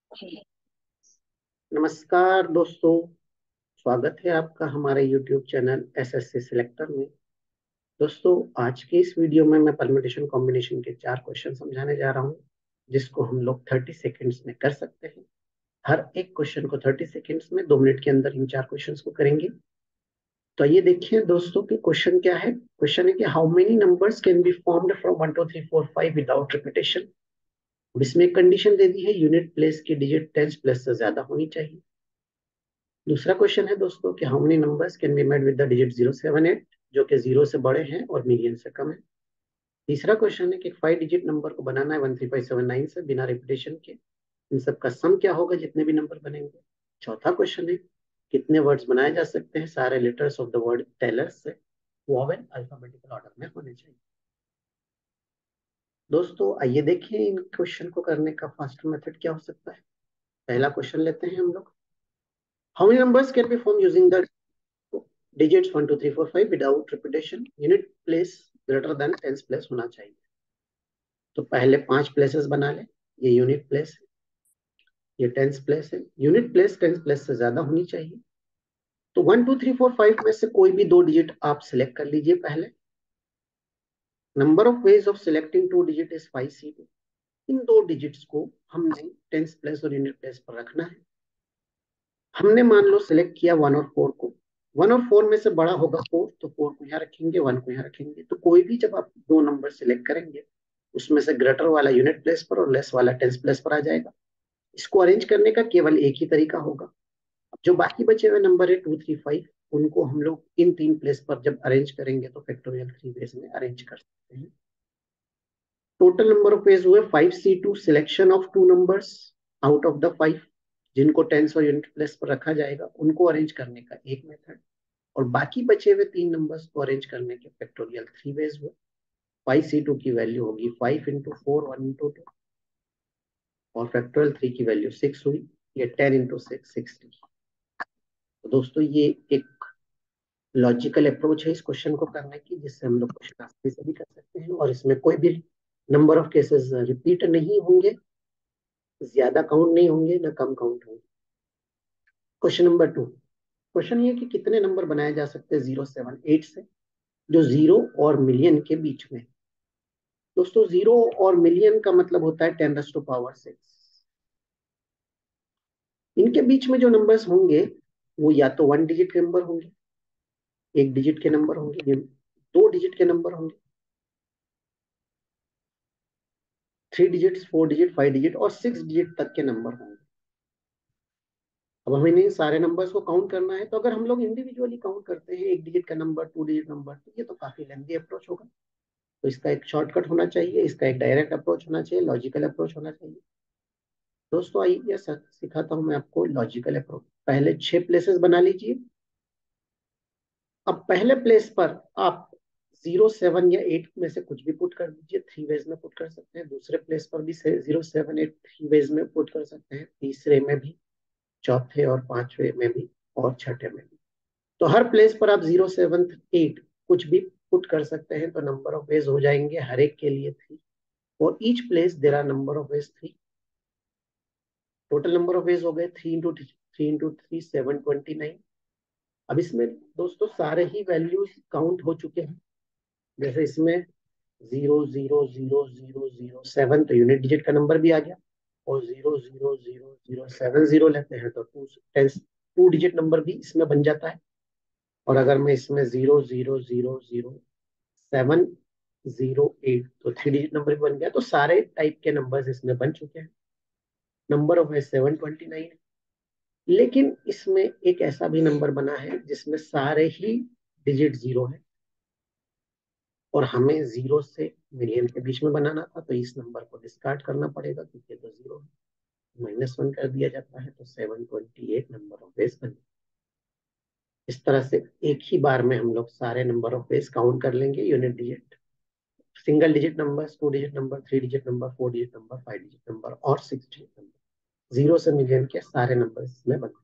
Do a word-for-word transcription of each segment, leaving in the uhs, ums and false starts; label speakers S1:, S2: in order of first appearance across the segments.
S1: नमस्कार दोस्तों। स्वागत है आपका हमारे यूट्यूब चैनल एसएससी सिलेक्टर में। दोस्तों, आज के इस वीडियो में मैं परम्यूटेशन कॉम्बिनेशन के चार क्वेश्चन समझाने जा रहा हूं, जिसको हम लोग तीस सेकंड्स में कर सकते हैं। हर एक क्वेश्चन को तीस सेकंड्स में दो मिनट के अंदर इन चार क्वेश्चंस को करेंगे। तो ये देखिए दोस्तों कि क्वेश्चन क्या है। क्वेश्चन है कि how many numbers can be formed from one two three four five without repetition. इसमें एक कंडीशन दे दी है, यूनिट प्लेस की डिजिट टेंस प्लेस से ज्यादा होनी चाहिए। दूसरा क्वेश्चन है दोस्तों कि how many numbers can be made with the digit zero seven eight, जो कि जीरो से बड़े हैं और मिलियन से कम है। तीसरा क्वेश्चन है कि फाइव डिजिट नंबर को बनाना है one three five seven nine से बिना रिपीटेशन के। इन सब का सम क्या होगा जितने भी नंबर बनेंगे। चौथा क्वेश्चन है कितने वर्ड्स बनाए जा सकते हैं सारे letters of the word tailors से। वोवेल अल्फाबेटिकल ऑर्डर में होने चाहिए। दोस्तों आइए देखिए इन क्वेश्चन को करने का फास्ट मेथड क्या हो सकता है। पहला क्वेश्चन लेते हैं हम लोग। How many numbers can be form using the digits one two three four five without repetition. Unit place greater than tens place होना चाहिए। तो पहले पांच प्लेसेस बना ले। ये यूनिट प्लेस है, ये टेंस प्लेस है। यूनिट प्लेस टेंस प्लेस से ज्यादा होनी चाहिए। तो one two three four five में से कोई भी दो डिजिट आप सिलेक्ट कर लीजिए। पहले number of ways of selecting two digit is five C two. इन दो डिजिट्स को हमने टेंस प्लेस और यूनिट प्लेस पर रखना है। हमने मान लो सिलेक्ट किया वन और फोर को। वन और फोर में से बड़ा होगा फोर, तो फोर को यहाँ रखेंगे, वन को यहाँ रखेंगे। तो कोई भी जब आप दो नंबर सिलेक्ट करेंगे उसमें से ग्रेटर वाला यूनिट प्लेस पर और लेस वाला टेंस प्लेस पर आ जाएगा। इसको अरेंज करने का केवल एक ही तरीका होगा। अब जो बाकी बचे हुए नंबर है टू थ्री फाइव, उनको हम लोग इन तीन प्लेस पर जब अरेंज करेंगे तो फैक्टोरियल थ्री वेज में अरेंज कर सकते हैं। टोटल नंबर ऑफ वेज हुए five C two. Selection of two numbers out of the five जिनको टेंस और यूनिट प्लेस पर रखा जाएगा उनको अरेंज करने का एक मेथड। और बाकी बचे हुए तीन नंबर्स को अरेंज करने के फैक्टोरियल थ्री वेज हुए। फाइव सी टू की वैल्यू होगी five into four one into two, और फैक्टोरियल थ्री की वैल्यू सिक्स हुई। ये टेन इंटू सिक्स सिक्सटी। तो दोस्तों ये एक लॉजिकल अप्रोच है इस क्वेश्चन को करने की, जिससे हम लोग क्वेश्चन आसानी से भी कर सकते हैं और इसमें कोई भी नंबर ऑफ केसेस रिपीट नहीं होंगे, ज्यादा काउंट नहीं होंगे ना कम काउंट होंगे। Question number two. क्वेश्चन ये कि कितने नंबर बनाए जा सकते हैं जीरो सेवन एट से, जो जीरो और मिलियन के बीच में है। दोस्तों जीरो और मिलियन का मतलब होता है ten raise to power six. इनके बीच में जो नंबर्स होंगे वो या तो वन डिजिट के नंबर होंगे, एक डिजिट के नंबर होंगे, दो डिजिट के नंबर होंगे, three digit, four digit, five digit और सिक्स डिजिट तक के नंबर होंगे। अब हमें इन सारे नंबर्स को काउंट करना है, तो अगर हम लोग इंडिविजुअली काउंट करते हैं एक डिजिट का नंबर, टू डिजिट नंबर, तो ये तो काफी लेंथी अप्रोच होगा। तो इसका एक शॉर्टकट होना चाहिए, इसका एक डायरेक्ट अप्रोच होना चाहिए, लॉजिकल अप्रोच होना चाहिए। दोस्तों आइए सिखाता हूं मैं आपको लॉजिकल अप्रोच। पहले छह प्लेसेस बना लीजिए। अब पहले प्लेस पर आप जीरो सेवन या एट में से कुछ भी पुट कर दीजिए, थ्री वेज में पुट कर सकते हैं। दूसरे प्लेस पर भी zero seven eight three ways में पुट कर सकते हैं, तीसरे में भी, चौथे और पांचवे में भी, और छठे में भी। तो हर प्लेस पर आप जीरो सेवन एट कुछ भी पुट कर सकते हैं। तो नंबर ऑफ वेज हो जाएंगे हर एक के लिए थ्री। और each place there are number of ways three. Total number of ways हो गए three into three into three seven twenty nine. अब इसमें दोस्तों सारे ही वैल्यूज काउंट हो चुके हैं। जैसे इसमें zero zero zero zero zero seven तो यूनिट डिजिट का नंबर भी आ गया। और zero zero zero zero seven zero लेते हैं तो two tens two digit number भी इसमें बन जाता है। और अगर मैं इसमें zero zero zero zero seven zero eight तो थ्री डिजिट नंबर भी बन गया। तो सारे टाइप के नंबर्स इसमें बन चुके हैं। नंबर ऑफ है सेवन ट्वेंटी नाइन। लेकिन इसमें एक ऐसा भी नंबर बना है जिसमें सारे ही डिजिट जीरो है, और हमें जीरो से मिलियन के बीच में बनाना था। तो इस नंबर को डिस्कार्ड करना पड़ेगा क्योंकि तो जीरो है, माइनस वन कर दिया जाता है। तो seven twenty eight number of base बन। इस तरह से एक ही बार में हम लोग सारे नंबर ऑफ बेस काउंट कर लेंगे, unit digit, single digit number, two digit number, three digit number, four digit number, five digit number और सिक्स डिजिट नंबर। जीरो से मिलियन के सारे नंबर इसमें बन।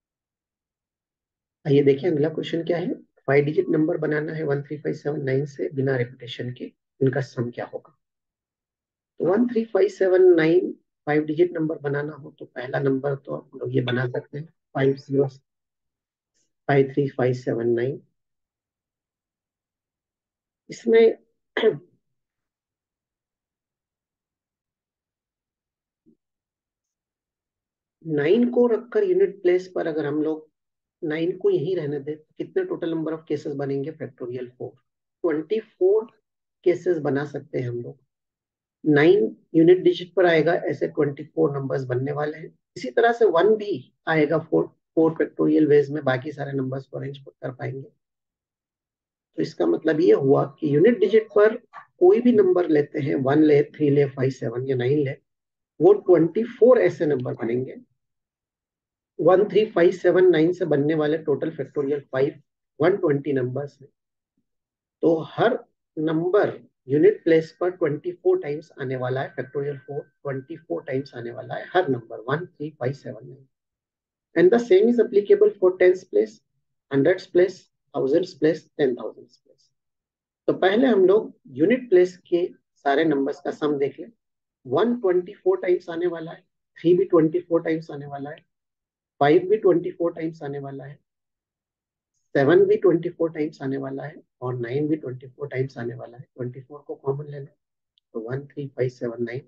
S1: आइए देखिए अगला क्वेश्चन क्या है। फाइव डिजिट नंबर बनाना है one three five seven nine से बिना रिपीटेशन के। इनका सम क्या होगा। तो one three five seven nine five digit number बनाना हो तो पहला नंबर तो हम लोग ये बना सकते हैं, five zero five three five seven nine. इसमें नाइन को रखकर यूनिट प्लेस पर अगर हम लोग नाइन को यहीं रहने दें तो कितने टोटल नंबर ऑफ केसेस बनेंगे? Factorial four. Twenty four cases बना सकते हैं हम लोग। नाइन यूनिट डिजिट पर आएगा, ऐसे ट्वेंटी फोर नंबर्स बनने वाले हैं। इसी तरह से वन भी आएगा फोर फोर फैक्टोरियल वेज में, बाकी सारे नंबर्स को अरेंज कर पाएंगे। तो इसका मतलब ये हुआ कि यूनिट डिजिट पर कोई भी नंबर लेते हैं, वन ले, थ्री ले, फाइव सेवन या नाइन ले, वो ट्वेंटी फोर ऐसे नंबर बनेंगे। One three five seven nine से बनने वाले total factorial five one twenty numbers हैं। तो हर नंबर यूनिट प्लेस पर ट्वेंटी फोर टाइम्स आने वाला है। Factorial four twenty four times आने वाला है हर number one three five seven nine. And the same is applicable for tens place, hundreds place, thousands place, ten thousands place. तो पहले हम लोग यूनिट प्लेस के सारे नंबर्स का सम देख लें। वन ट्वेंटी फोर टाइम्स आने वाला है, थ्री भी ट्वेंटी फोर टाइम्स आने वाला है, फाइव भी ट्वेंटी फोर टाइम्स आने वाला है, सेवन भी ट्वेंटी फोर टाइम्स आने वाला है, और नाइन भी ट्वेंटी फोर टाइम्स आने वाला है। ट्वेंटी फोर को कॉमन ले लें तो one three five seven nine,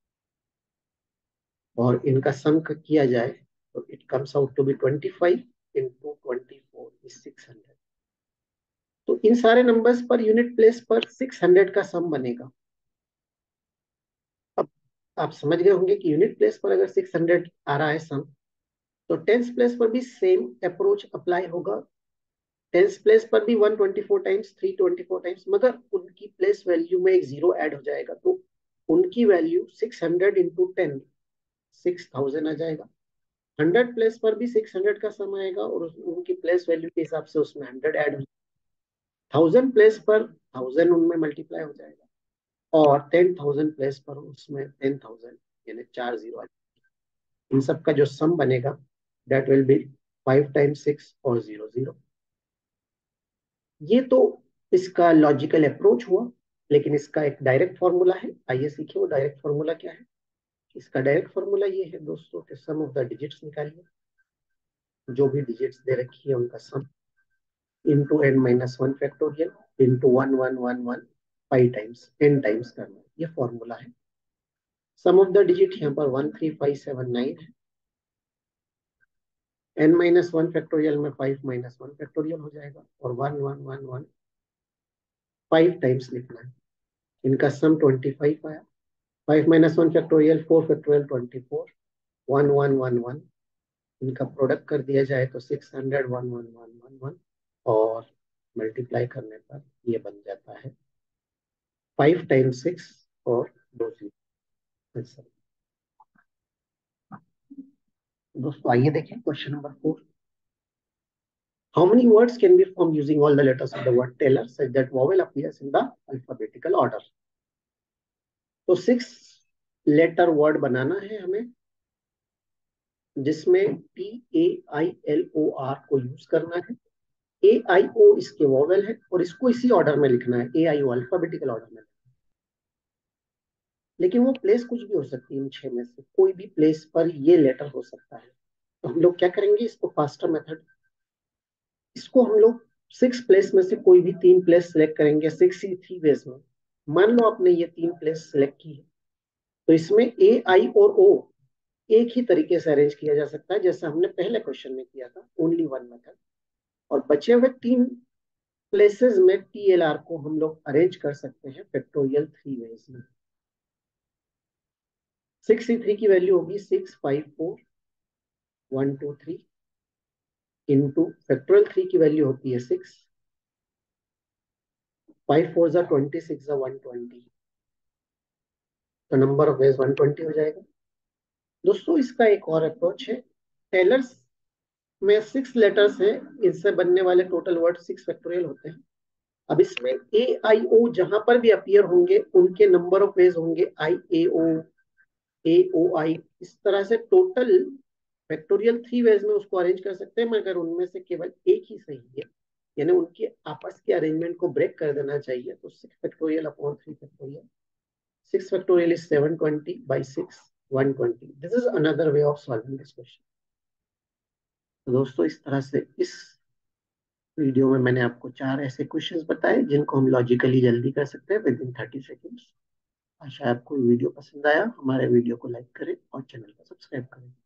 S1: और इनका सम किया जाए तो it comes out to be twenty five into twenty four is six hundred. तो इन सारे नंबर्स पर यूनिट प्लेस पर सिक्स हंड्रेड का सम बनेगा। अब आप समझ गए होंगे कि यूनिट प्लेस पर अगर सिक्स हंड्रेड आ रहा है सम, तो टेंस प्लेस पर भी सेम अप्रोच अप्लाई होगा। टेंस प्लेस पर भी one twenty four times, three twenty four times, मगर उनकी प्लेस वैल्यू में एक जीरो ऐड हो जाएगा, तो उनकी value six hundred into ten six thousand आ जाएगा। हंड्रेड प्लेस पर भी सिक्स हंड्रेड का सम आएगा, और उस, उनकी प्लेस वैल्यू के हिसाब से उसमें हंड्रेड ऐड हो जाएगा। थाउजेंड प्लेस पर थाउजेंड उनमें मल्टीप्लाई हो जाएगा, और टेन थाउजेंड प्लेस पर उसमें टेन थाउजेंड, यानी चार जीरो। इन सब का जो सम बनेगा that will be five times six और जीरो जीरो। ये तो इसका लॉजिकल अप्रोच हुआ, लेकिन इसका एक डायरेक्ट फॉर्मूला है। आइए सीखें वो डायरेक्ट फॉर्मूला क्या है। इसका डायरेक्ट फॉर्मूला ये है दोस्तों कि सम ऑफ द डिजिट्स निकालिए, जो भी डिजिट्स दे रखी है उनका sum, into n minus one factorial into one one one one five times, n times करना, ये फॉर्मूला है। सम ऑफ द डिजिट यहाँ पर one three five seven nine है, एन माइनस वन फैक्टोरियल में फाइव माइनस वन फैक्टोरियल हो जाएगा, और one one one one five times लिखना है। इनका सम ट्वेंटी फाइव आया। Five minus one factorial, four factorial twenty four, one one one one, इनका प्रोडक्ट कर दिया जाए तो six hundred one one one one one, और मल्टीप्लाई करने पर ये बन जाता है फाइव टाइम्स सिक्स और दो जीरो। दोस्तों आइए देखें question number four. How many words can be formed using all the letters of the word Taylor such that vowel appears in the alphabetical order? तो सिक्स लेटर वर्ड बनाना है हमें, जिसमें T A I L O R को use करना है। ए आई ओ इसके vowel है, और इसको इसी ऑर्डर में लिखना है, ए आई ओ अल्फाबेटिकल ऑर्डर में। लेकिन वो प्लेस कुछ भी हो सकती है, इन छह में से कोई भी प्लेस पर ये लेटर हो सकता है। तो हम लोग क्या करेंगे, इसको फास्टर मेथड, इसको हम लोग सिक्स प्लेस में से कोई भी तीन प्लेस सेलेक्ट करेंगे, सिक्स ही थ्री वेज में। मान लो आपने ये तीन प्लेस सेलेक्ट की है, तो इसमें ए आई और ओ एक ही तरीके से अरेंज किया जा सकता है, जैसा हमने पहले क्वेश्चन में किया था, ओनली वन मेथड। और बचे हुए तीन प्लेसेस में टी एल आर को हम लोग अरेंज कर सकते हैं फैक्टोरियल थ्री वेज में। सिक्स थ्री की वैल्यू होगी six five four one two three, into factorial three की वैल्यू होती है सिक्स, फाइव फोर जा ट्वेंटी, सिक्स जा वन ट्वेंटी, तो number of ways one twenty हो जाएगा। दोस्तों इसका एक और अप्रोच है। टेलर्स में सिक्स लेटर्स है, इससे बनने वाले टोटल वर्ड सिक्स फैक्टोरियल होते हैं। अब इसमें ए आई ओ जहां पर भी अपीयर होंगे उनके नंबर ऑफ वेज होंगे आई ए ओ, ए ओ आई, इस तरह से टोटल फैक्टोरियल थ्री वेज में उसको अरेंज कर सकते हैं, मगर उनमें से केवल एक ही सही है, यानी उनके आपस के अरेंजमेंट को ब्रेक कर देना चाहिए। तो six factorial upon three factorial, six factorial is seven twenty by six, one twenty, this is another way of solving this question. तो दोस्तों इस तरह से इस वीडियो में मैंने आपको चार ऐसे क्वेश्चंस बताए जिनको हम लॉजिकली जल्दी कर सकते हैं विद इन थर्टी सेकेंड्स। आशा है आपको वीडियो पसंद आया। हमारे वीडियो को लाइक करें और चैनल को सब्सक्राइब करें।